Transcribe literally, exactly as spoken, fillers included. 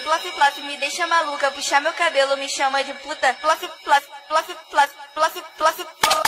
Plof, plof, me deixa maluca. Puxar meu cabelo, me chama de puta. Plof, plof, plof, plof, plof, plof, plof.